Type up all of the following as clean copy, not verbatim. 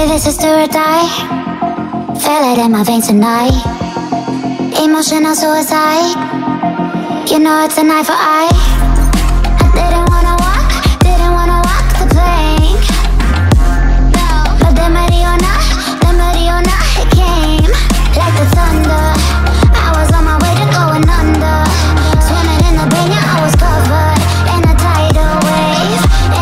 say this is do or die. Feel it in my veins tonight. Emotional suicide. You know it's an eye for eye. I didn't wanna walk the plank. But the Mariona, it came like the thunder. I was on my way to going under. Swimming in the banya, I was covered in a tidal wave,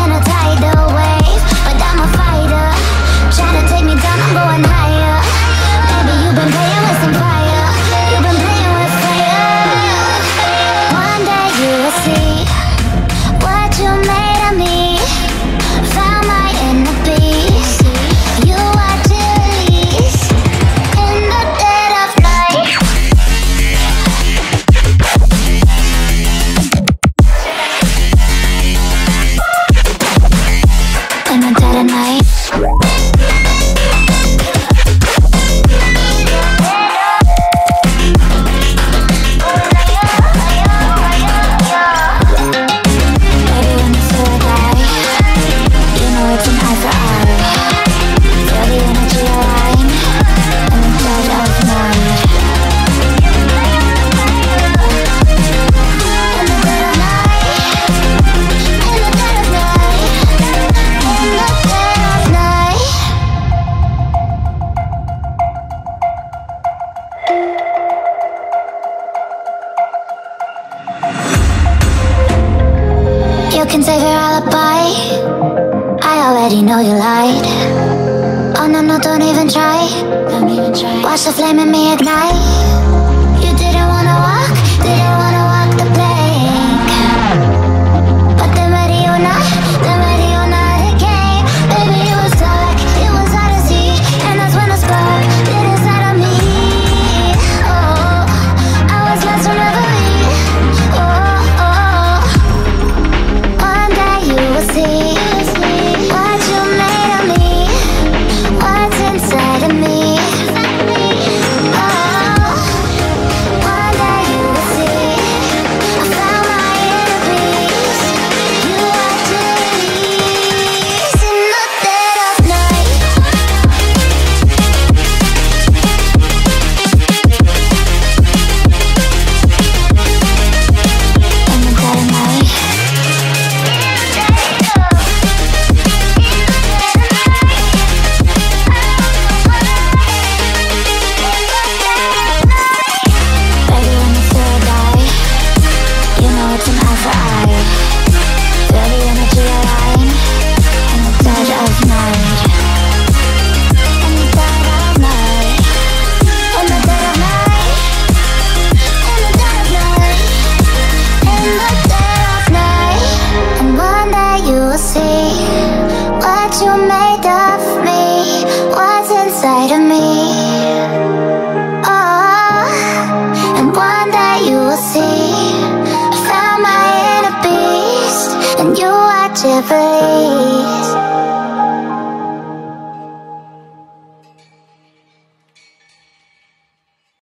but I'm a fighter. Trying to take me down, I'm going higher. Baby, you've been playing with some fire. You've been playing with fire. One day you will see what you made of me. Found my inner peace. You are released in the dead of night. In the dead of night. You can save your alibi. I already know you lied. Oh no, no, don't even try. Watch the flame in me ignite. You didn't wanna walk the plank. But the Mariona, it came. Baby, it was dark, it was hard to see. And that's when the spark lit inside of me. Oh, I was lost from reverie. Oh, one day you will see what you made of me, what's inside of me. Oh, one day you will see I found my inner peace. You are released in the dead of night. In the dead of night. Baby, when you say die, you know it's an eye for eye. Feel the energy align in the dead of night. In the dead of night. In the dead of night. In the dead of night. In the dead of night. And one day you will see what you made of me, what's inside of me. Oh, and one day you will see I found my inner beast, and you are Jubilees.